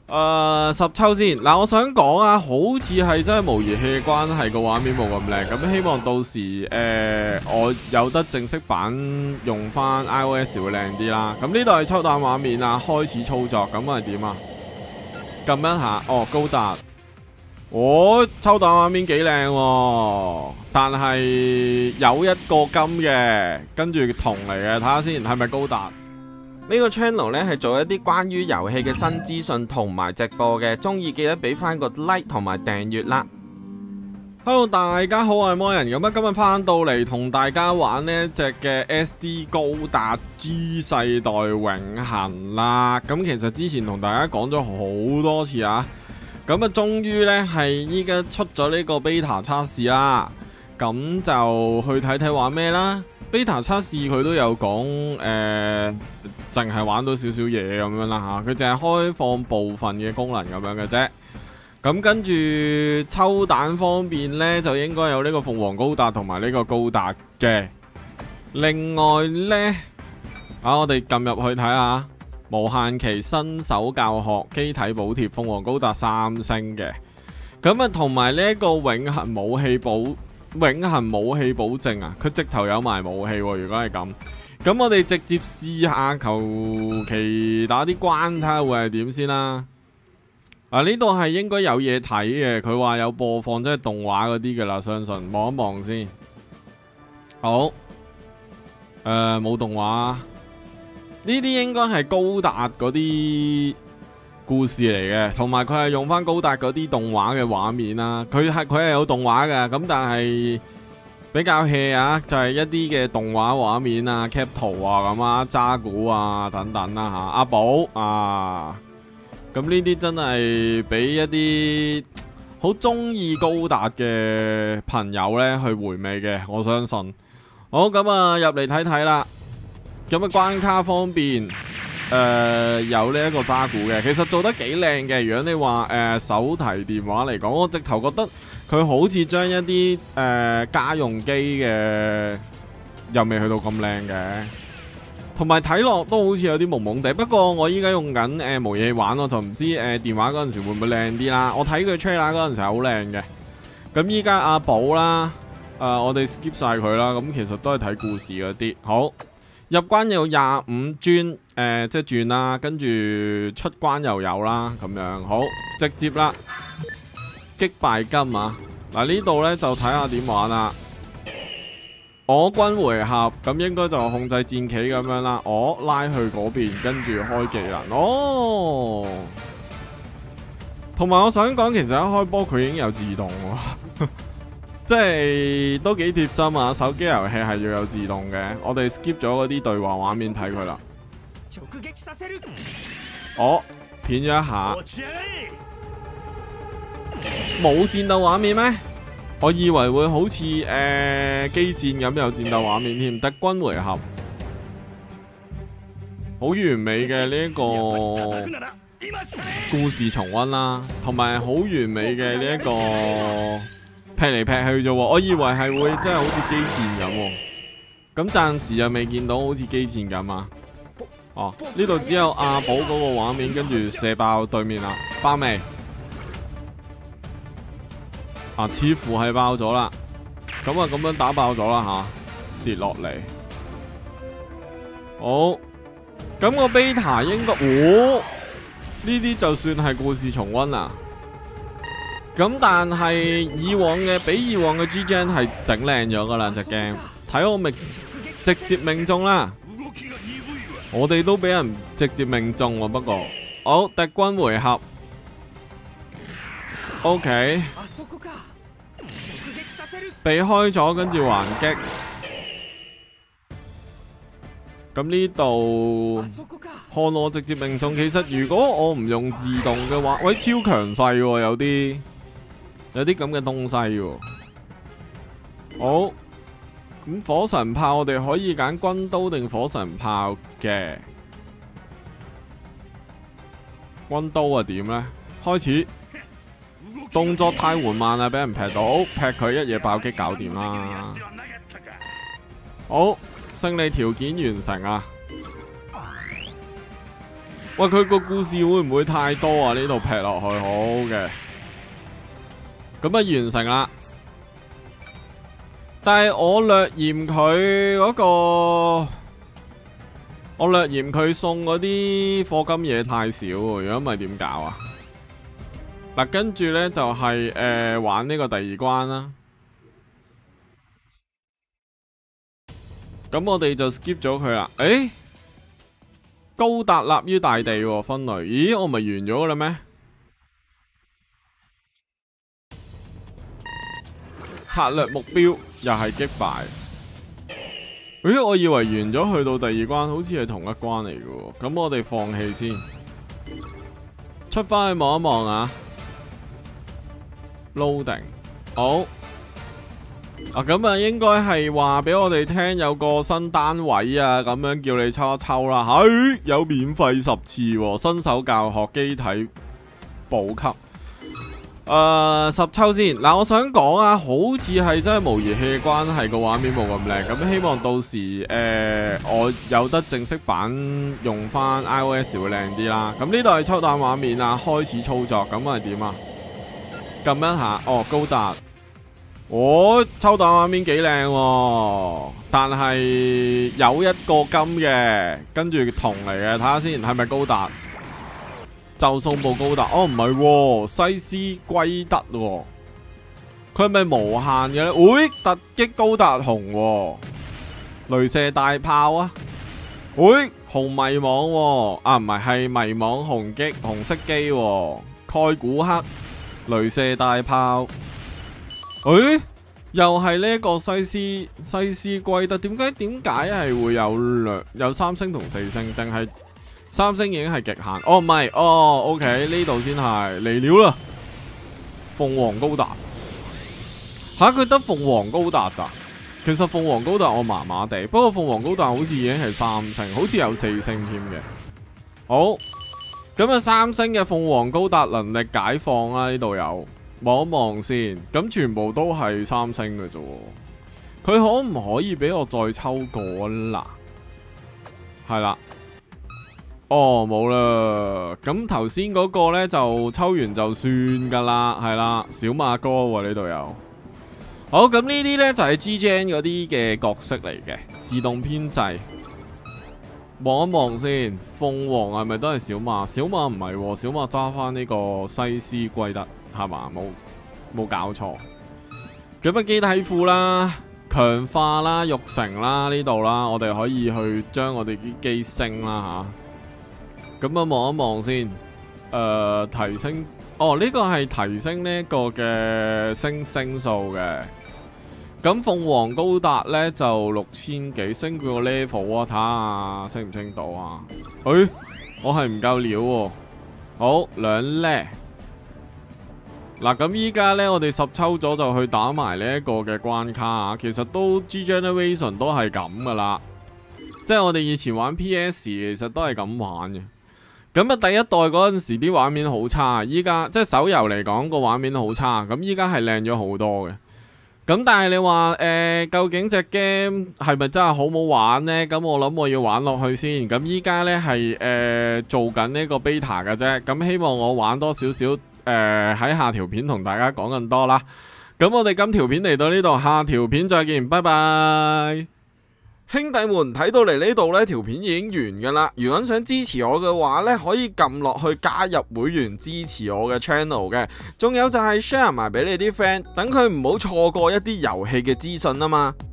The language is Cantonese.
十抽先嗱，我想講啊，好似係真係模擬器嘅關係，個畫面冇咁靚，咁希望到時我有得正式版用翻 iOS 會靚啲啦。咁呢度係抽彈畫面啊，開始操作，咁係點啊？撳一下，哦，高達，抽彈畫面幾靚喎，但係有一個金嘅，跟住銅嚟嘅，睇下先係咪高達？呢個 channel 呢係做一啲關於遊戲嘅新資訊同埋直播嘅，中意記得俾翻個 like 同埋訂閱啦。Hello， 大家好，我係魔人，咁啊今日翻到嚟同大家玩呢一隻嘅 SD 高達 G 世代永恆啦。咁其實之前同大家講咗好多次啊，咁啊終於呢係依家出咗呢個 beta 測試啦。咁就去睇睇玩咩啦。beta 測試佢都有講淨係玩到少少嘢咁樣啦嚇，佢淨係開放部分嘅功能咁樣嘅啫。咁跟住抽彈方面呢，就應該有呢個鳳凰高達同埋呢個高達嘅。另外呢，我哋撳入去睇下，無限期新手教學機體補貼鳳凰高達3星嘅。咁啊同埋呢一個永恆武器保證啊，佢直頭有埋武器喎。如果係咁我哋直接試下，求其打啲關睇下會係點先啦。呢度係應該有嘢睇嘅，佢話有播放即係動畫嗰啲噶啦，相信望一望先。好，冇動畫，呢啲應該係高達嗰啲故事嚟嘅，同埋佢係用翻高達嗰啲動畫嘅畫面啦。佢係有動畫嘅，咁但係比較 hea 啊，就係一啲嘅動畫畫面啊、cap 圖啊咁啊、渣古啊等等啦嚇。阿寶啊，咁呢啲真係俾一啲好中意高達嘅朋友呢去回味嘅，我相信。好，咁啊入嚟睇睇啦。咁啊關卡方面，有呢一個渣古嘅，其實做得幾靚嘅。如果你話手提電話嚟講，我直頭覺得佢好似將一啲家用機嘅又未去到咁靚嘅，同埋睇落都好似有啲朦朦地。不過我依家用緊模擬器玩，我就唔知電話嗰陣時會唔會靚啲啦。我睇佢 trailer 嗰陣時係好靚嘅。咁依家阿寶啦，我哋 skip 晒佢啦。咁其實都係睇故事嗰啲。好，入關有25轉，即係轉啦，跟住出關又有啦，咁樣好直接啦。擊敗金啊！嗱呢度呢就睇下點玩啦。我軍回合，咁應該就控制戰棋咁樣啦。我拉去嗰邊，跟住開技能。哦，同埋我想講，其實一開波佢已經有自動喎，即係都幾貼心啊！手機遊戲係要有自動嘅。我哋 skip 咗嗰啲對話畫面睇佢啦。我片咗一下。冇戰鬥畫面咩？我以為會好似機戰咁有戰鬥畫面添。敵軍回合，好完美嘅呢一個故事重溫啦，同埋好完美嘅呢一個劈嚟劈去啫。我以為係會真係好似機戰咁，咁暫時又未見到好似機戰咁啊。哦，呢度只有阿寶嗰個畫面，跟住射爆對面啦，爆未？似乎係爆咗啦，咁樣打爆咗啦吓，跌落嚟。好，咁個 beta 應該，呢啲就算係故事重溫啦。咁但係比以往嘅 G Gen 係整靚咗噶啦隻 game，睇我咪直接命中啦。我哋都俾人直接命中喎，不過好敵軍回合 ，OK。避開咗，跟住還擊。咁呢度看我直接命中。其實如果我唔用自動嘅話，喂，超強勢喎，有啲咁嘅東西喎。好，咁火神炮我哋可以揀軍刀定火神炮嘅。軍刀啊點呢？開始。動作太緩慢啦，俾人劈到，劈佢一嘢爆擊搞掂啦。好，勝利條件完成啊！ 喂，佢個故事會唔會太多啊？呢度劈落去好嘅，咁啊完成啦。但係我略嫌佢嗰個，我略嫌佢送嗰啲課金嘢太少，如果唔係點搞啊？嗱，跟住呢就係玩呢個第二關啦。咁我哋就 skip 咗佢啦。誒，高達立於大地喎，分類。咦，我咪完咗㗎啦咩？策略目標又係擊敗。咦，我以為完咗去到第二關，好似係同一關嚟嘅喎。咁我哋放棄先，出翻去望一望啊。Loading 好啊，咁啊應該係話俾我哋聽有個新單位啊，咁樣叫你抽一抽啦。係有免費10次喎，新手教學機體補給。10抽先。嗱，我想講啊，好似係真係模擬器嘅關係，個畫面冇咁靚。咁希望到時我有得正式版用翻 iOS 會靚啲啦。咁呢度係抽彈畫面啊，開始操作。咁係點啊？撳一下，哦，高達，抽彈畫面幾靚喎，但係有一個金嘅，跟住銅嚟嘅，睇下先係咪高達？就送部高達，哦唔係喎，西斯圭德喎，佢係咪無限嘅咧？會突擊高達紅喎，雷射大炮啊，會紅迷惘喎，啊唔係，係迷惘紅色機喎，蓋古克。雷射大炮，誒，又係呢一個西斯圭德，點解係會有3星同4星，定係3星已經係極限？哦唔係，哦 OK 呢度先係嚟料啦，鳳凰高達，吓佢得鳳凰高達咋？其實鳳凰高達我麻麻地，不過鳳凰高達好似已經係3星，好似有4星添嘅，好。咁啊，3星嘅鳳凰高達能力解放啦，呢度有望一望先。咁全部都係3星嘅啫，佢可唔可以俾我再抽過啦？係啦，哦冇啦。咁頭先嗰個呢，就抽完就算噶啦，係啦，小馬哥喎呢度有。好，咁呢啲呢，就係 GGN 嗰啲嘅角色嚟嘅，自動編製。望一望先，鳳凰係咪都係小馬？小馬唔係喎，小馬揸翻呢個西斯圭德係嘛？冇搞錯。咁啊，機體庫啦，強化啦，育成啦，呢度啦，我哋可以去將我哋啲機升啦吓。咁啊，望一望先，提升，哦呢個係提升呢個嘅星數嘅。咁鳳凰高達呢就6000幾，升佢個 level 啊，睇下升唔升到啊？我係唔夠料喎。好2叻。嗱，咁依家呢，我哋10抽咗就去打埋呢一個嘅關卡啊。其實都 G Generation 都係咁噶啦，即係我哋以前玩 PS 其實都係咁玩嘅。咁啊，第一代嗰陣時啲畫面好差，依家即係手遊嚟講個畫面好差，咁依家係靚咗好多嘅。咁但係你話究竟隻 game 係咪真係好冇玩呢？咁我諗我要玩落去先。咁依家呢係做緊呢個 beta 嘅啫。咁希望我玩多少少喺下條片同大家講更多啦。咁我哋今條片嚟到呢度，下條片再見，拜拜。兄弟們睇到嚟呢度呢條片已經完噶啦。如果想支持我嘅話呢，可以撳落去加入會員支持我嘅 channel 嘅。仲有就係 share 埋俾你啲 friend，等佢唔好錯過一啲遊戲嘅資訊啊嘛。